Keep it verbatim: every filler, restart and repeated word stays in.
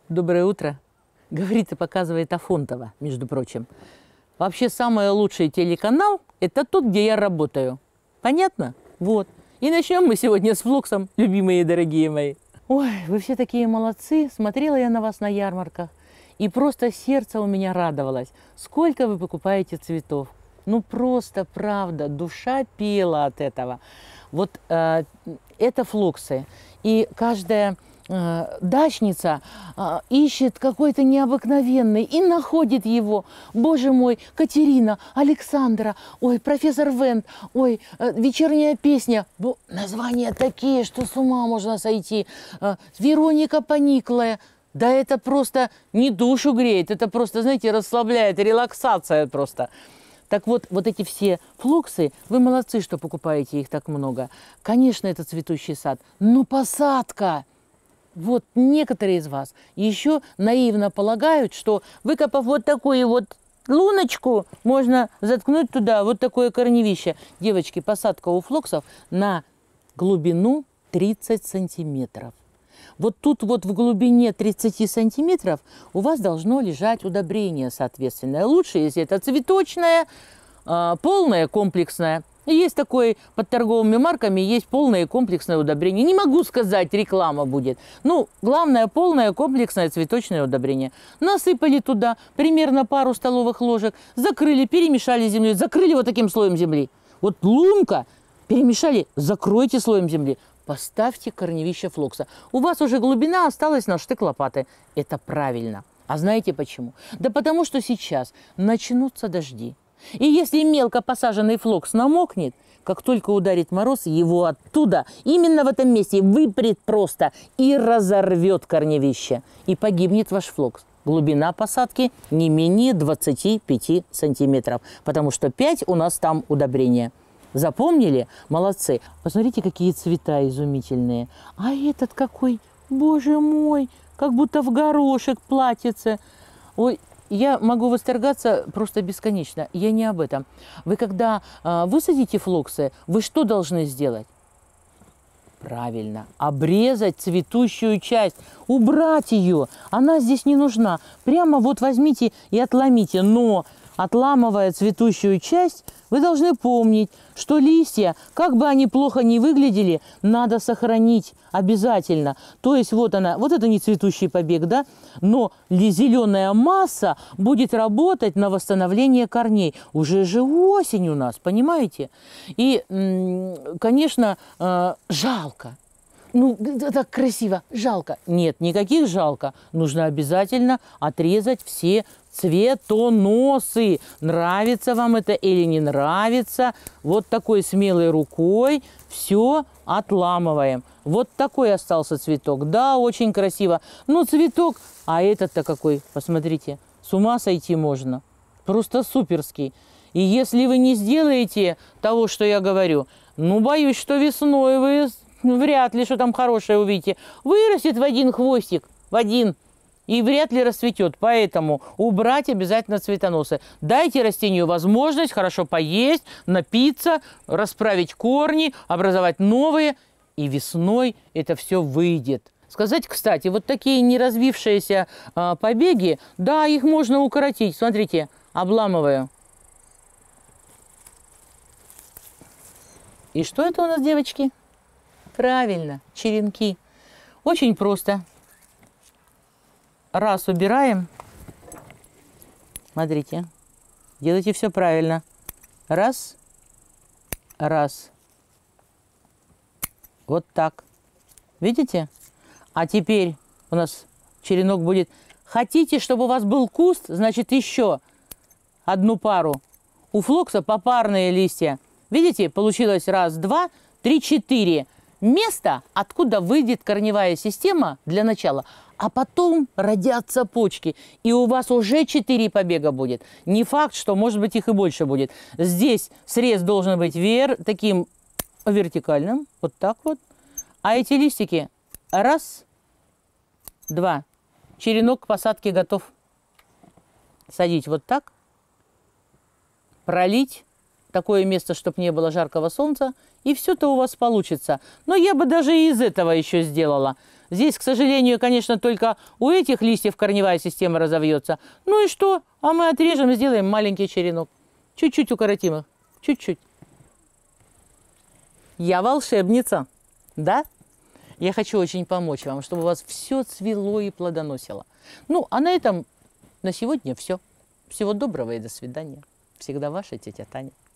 Доброе утро. Говорит и показывает Афонтова, между прочим. Вообще, самый лучший телеканал – это тот, где я работаю. Понятно? Вот. И начнем мы сегодня с флоксом, любимые и дорогие мои. Ой, вы все такие молодцы. Смотрела я на вас на ярмарках. И просто сердце у меня радовалось. Сколько вы покупаете цветов? Ну, просто, правда, душа пела от этого. Вот э, это флоксы. И каждая э, дачница э, ищет какой-то необыкновенный и находит его. Боже мой, Катерина, Александра, ой, профессор Вент, ой, э, вечерняя песня. Бо, названия такие, что с ума можно сойти. Э, Вероника Пониклая. Да это просто не душу греет, это просто, знаете, расслабляет, релаксация просто. Так вот, вот эти все флоксы, вы молодцы, что покупаете их так много. Конечно, это цветущий сад, но посадка. Вот некоторые из вас еще наивно полагают, что выкопав вот такую вот луночку, можно заткнуть туда вот такое корневище. Девочки, посадка у флоксов на глубину тридцать сантиметров. Вот тут вот в глубине тридцати сантиметров у вас должно лежать удобрение соответственное. Лучше, если это цветочное, полное, комплексное. Есть такое под торговыми марками, есть полное комплексное удобрение. Не могу сказать, реклама будет. Ну, главное, полное комплексное цветочное удобрение. Насыпали туда примерно пару столовых ложек, закрыли, перемешали землей, закрыли вот таким слоем земли. Вот лунка перемешали, закройте слоем земли. Поставьте корневище флокса. У вас уже глубина осталась на штык лопаты. Это правильно. А знаете почему? Да потому что сейчас начнутся дожди. И если мелко посаженный флокс намокнет, как только ударит мороз, его оттуда, именно в этом месте, выпрет просто и разорвет корневище. И погибнет ваш флокс. Глубина посадки не менее двадцати пяти сантиметров, потому что пять у нас там удобрения. Запомнили? Молодцы. Посмотрите, какие цвета изумительные. А этот какой, боже мой, как будто в горошек платьице. Ой, я могу восторгаться просто бесконечно. Я не об этом. Вы когда э, высадите флоксы, вы что должны сделать? Правильно. Обрезать цветущую часть. Убрать ее. Она здесь не нужна. Прямо вот возьмите и отломите. Но отламывая цветущую часть, вы должны помнить, что листья, как бы они плохо ни выглядели, надо сохранить обязательно. То есть вот она, вот это не цветущий побег, да, но зеленая масса будет работать на восстановление корней. Уже же осень у нас, понимаете? И, конечно, жалко. Ну, так красиво, жалко. Нет, никаких жалко. Нужно обязательно отрезать все цветоносы. Нравится вам это или не нравится? Вот такой смелой рукой все отламываем. Вот такой остался цветок. Да, очень красиво. Ну, цветок, а этот-то какой, посмотрите, с ума сойти можно. Просто суперский. И если вы не сделаете того, что я говорю, ну, боюсь, что весной вы вряд ли что там хорошее увидите. Вырастет в один хвостик, в один. И вряд ли расцветет. Поэтому убрать обязательно цветоносы. Дайте растению возможность хорошо поесть, напиться, расправить корни, образовать новые. И весной это все выйдет. Сказать, кстати, вот такие неразвившиеся а, побеги, да, их можно укоротить. Смотрите, обламываю. И что это у нас, девочки? Правильно, черенки. Очень просто. Раз убираем. Смотрите. Делайте все правильно. Раз. Раз. Вот так. Видите? А теперь у нас черенок будет. Хотите, чтобы у вас был куст, значит, еще одну пару. У флокса попарные листья. Видите? Получилось раз, два, три, четыре. Место, откуда выйдет корневая система для начала, а потом родятся почки. И у вас уже четыре побега будет. Не факт, что, может быть, их и больше будет. Здесь срез должен быть вверх, таким вертикальным, вот так вот. А эти листики раз, два. Черенок к посадке готов. Садить вот так, пролить такое место, чтобы не было жаркого солнца, и все-то у вас получится. Но я бы даже и из этого еще сделала. Здесь, к сожалению, конечно, только у этих листьев корневая система разовьется. Ну и что? А мы отрежем и сделаем маленький черенок. Чуть-чуть укоротим их. Чуть-чуть. Я волшебница, да? Я хочу очень помочь вам, чтобы у вас все цвело и плодоносило. Ну, а на этом на сегодня все. Всего доброго и до свидания. Всегда ваша тетя Таня.